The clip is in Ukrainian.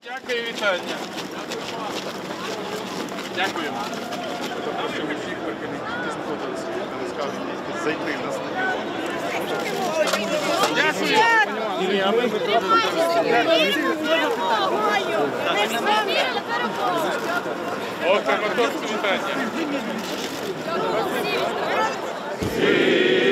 Дякую, вітання. Дякую. Просимо всіх, поки не сходилися, не скажуть, зайти на стадіон. Дякую. А ми О, Краматорське вітання.